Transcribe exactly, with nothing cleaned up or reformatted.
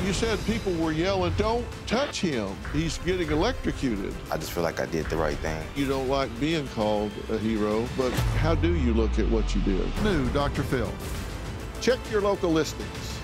You said people were yelling, "Don't touch him. He's getting electrocuted." I just feel like I did the right thing. You don't like being called a hero, but how do you look at what you did? New Doctor Phil. Check your local listings.